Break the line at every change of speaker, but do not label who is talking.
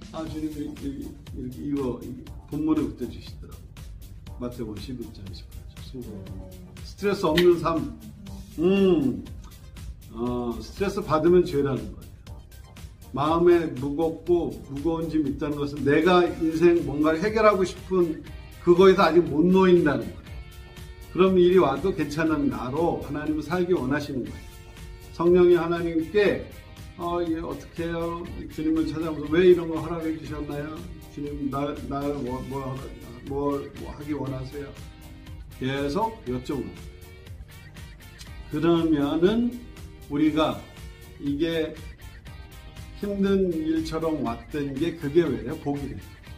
아, 주님, 이거 본문에 그때 주시더라고. 마태복음 11장 18절. 스트레스 없는 삶. 스트레스 받으면 죄라는 거예요. 마음에 무거운 짐이 있다는 것은 내가 인생 뭔가를 해결하고 싶은 그거에서 아직 못 놓인다는 거예요. 그럼 일이 와도 괜찮은 나로 하나님은 살기 원하시는 거예요. 성령이 하나님께 이게 어떻게 해요? 주님을 찾아보면서 왜 이런 거 허락해 주셨나요? 주님 나를 뭐 하기 원하세요? 계속 여쭤보는 거예요. 그러면은 우리가 이게 힘든 일처럼 왔던 게 그게 왜요? 복이래요.